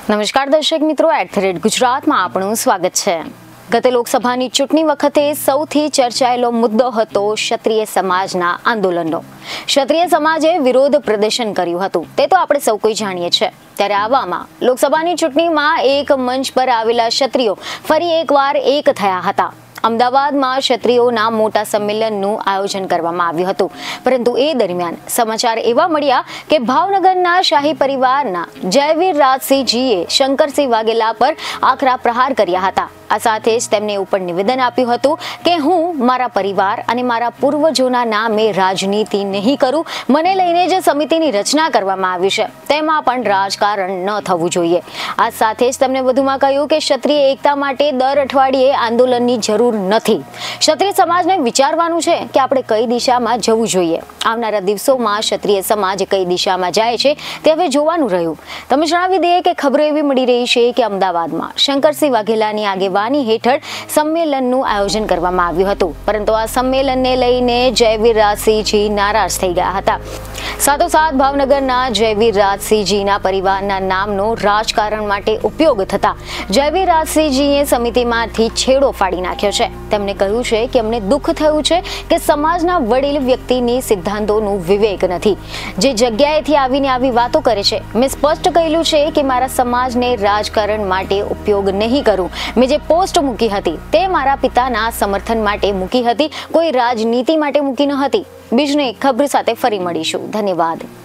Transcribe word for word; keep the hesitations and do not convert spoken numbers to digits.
નમસ્કાર દર્શક મિત્રો, એટ ધ રેટ ગુજરાતમાં આપણું સ્વાગત છે। ગત લોકસભાની ચૂંટણી વખતે સૌથી ચર્ચાયેલો મુદ્દો હતો ક્ષત્રિય સમાજના આંદોલનનો। ક્ષત્રિય સમાજે વિરોધ પ્રદર્શન કર્યું હતું, તે તો આપણે સૌ કોઈ જાણીએ છીએ। ત્યારે આવામાં લોકસભાની ચૂંટણીમાં એક મંચ પર આવેલા ક્ષત્રિયો ફરી એકવાર એક થયા હતા। અમદાવાદમાં ક્ષત્રિયોના મોટા સંમેલનનું આયોજન કરવામાં આવ્યું હતું, પરંતુ એ દરમિયાન સમાચાર એવા મળ્યા કે ભાવનગરના શાહી પરિવારના જયવીર રાજસિંહજીએ શંકરસિંહ વાઘેલા પર આકરા પ્રહાર કર્યા હતા। આ સાથે જ તેમને એવું પણ નિવેદન આપ્યું હતું કે હું મારા પરિવાર અને મારા પૂર્વજોના નામે રાજનીતિ નહીં કરું, મને લઈને જે સમિતિની રચના કરવામાં આવી છે તેમાં પણ રાજકારણ ન થવું જોઈએ। આ સાથે જ તેમણે વધુમાં કહ્યું કે ક્ષત્રિય એકતા માટે દર અઠવાડિયે આંદોલનની જરૂર નથી। ક્ષત્રિય સમાજને વિચારવાનું છે કે આપણે કઈ દિશામાં જવું જોઈએ। આવનારા દિવસોમાં ક્ષત્રિય સમાજ કઈ દિશામાં જાય છે તે હવે જોવાનું રહ્યું। તમે જણાવી દઈએ કે ખબરો એવી મળી રહી છે કે અમદાવાદમાં શંકરસિંહ વાઘેલાની આગેવાની હેઠળ સંમેલનનું આયોજન કરવામાં આવ્યું હતું, પરંતુ આ સંમેલનને લઈને જયવીર રાજસિંહજી નારાજ થઈ ગયા હતા। સાથોસાથ ભાવનગરના જયવીર રાજસિંહજીના પરિવારના નામનો રાજકારણ માટે ઉપયોગ થતા જયવીર રાજસિંહજીએ સમિતિમાંથી છેડો ફાડી નાખ્યો છે। તેમણે કહ્યું છે કે અમને દુઃખ થયું છે કે સમાજના વડીલ વ્યક્તિની સિદ્ધાંતોનું વિવેક નથી, જે જગ્યાએથી આવીને આવી વાતો કરે છે। મેં સ્પષ્ટ કહ્યું છે કે મારા સમાજને રાજકારણ માટે ઉપયોગ નહીં કરું। મેં જે પોસ્ટ મૂકી હતી તે મારા પિતાના સમર્થન માટે મૂકી હતી, કોઈ રાજનીતિ માટે મૂકી ન હતી। બીજને ખબર સાથે ફરી મળીશું। ધન્યવાદ।